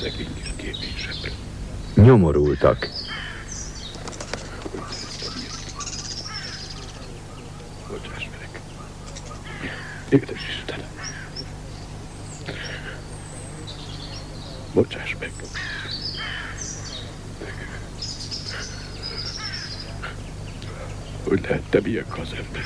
Szegény kis kéménysebre. Nyomorultak. Bocsáss meg. Édes Istenem. Bocsáss meg. Hogy lehettem ilyen kazember?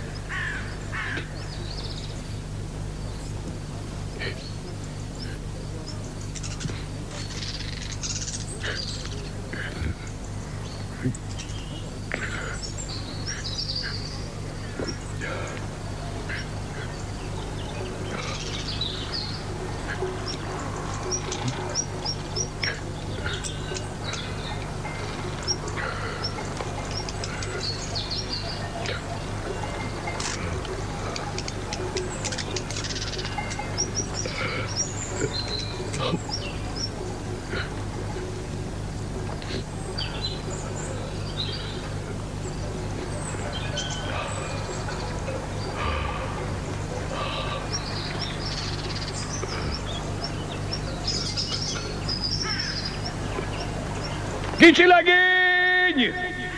Kicsi legény!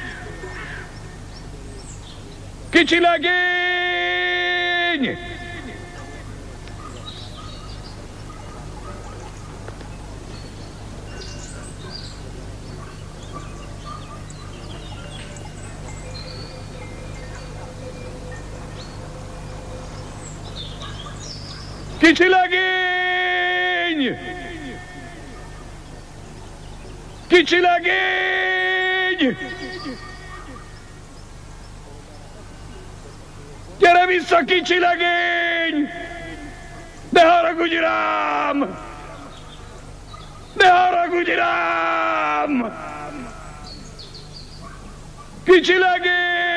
Kicsi legény! Kicsi legény! Kicsi legény! Gyere vissza, kicsi legény! Ne haragudj rám! Ne haragudj rám! Kicsi legény!